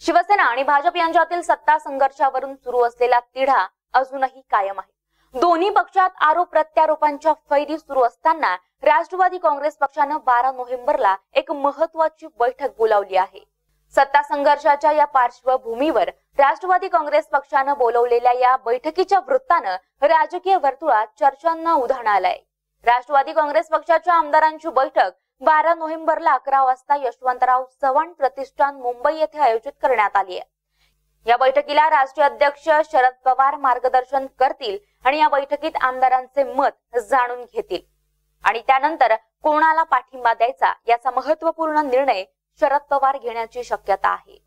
शिवसेना आणि भाजप यांच्यातील सत्ता संघर्षावरून सुरू असलेला तिढा अजूनही कायम आहे। दोन्ही पक्षात आरोप प्रत्यारोपांच्या फैरी सुरू असताना राष्ट्रवादी काँग्रेस पक्षानं 12 नोव्हेंबरला एक महत्त्वाची बैठक बोलावली आहे। सत्ता संघर्षाच्या या पार्श्वभूमीवर राष्ट्रवादी काँग्रेस पक्षानं बोलावलेल्या या बैठकीच्या वृत्तानं राजकीय वर्तुळात चर्चांना उधाण आलंय। राष्ट्रवादी काँग्रेस पक्षाच्या आमदारांची बैठक 12 नोव्हेंबरला 11 वाजता यशवंतराव चव्हाण प्रतिष्ठान मुंबई येथे आयोजित करण्यात आली आहे। या बैठकीला राष्ट्रीय अध्यक्ष शरद पवार मार्गदर्शन करतील आणि या बैठकीत आमदारांचे मत जाणून घेतील आणि त्यानंतर कोणाला पाठिंबा द्यायचा याचा महत्त्वपूर्ण निर्णय शरद पवार घेण्याची शक्यता आहे।